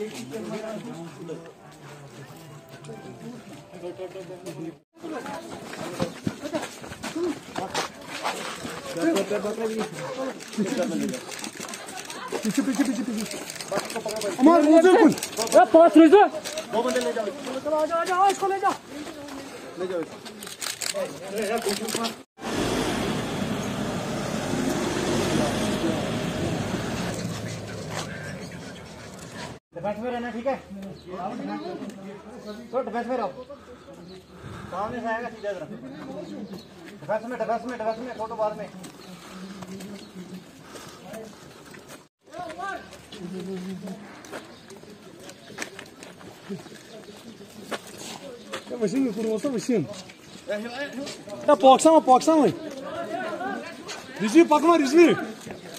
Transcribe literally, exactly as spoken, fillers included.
पीछे पीछे पीछे पीछे हमारे मुझे कुछ पाँच ले जाओ दो बंदे ले जाओ चलो आ जाओ आ जाओ इसको ले जाओ ले जाओ डिफेंस में रहना ठीक है तो डिफेंस में रहो सामने से आएगा सीधा इधर डिफेंस में डिफेंस में डिफेंस में फोटो बाद में Ya başın mı kurulsa başın? Ya paksa mı paksa mı? Rizvi pakma rizvi.